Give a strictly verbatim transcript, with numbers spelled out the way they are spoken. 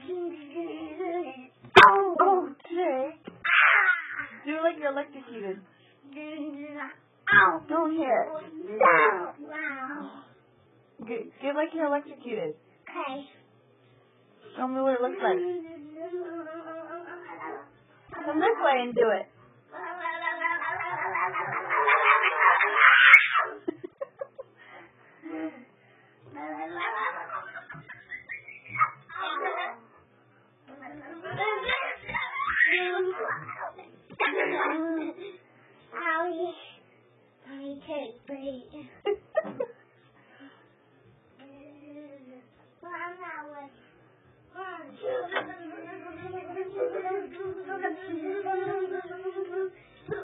Oh, Jay. Do it like you're electrocuted. Ow. Don't hear it. Give, give like you're electrocuted. Okay. Show me what it looks like. Come this way and do it.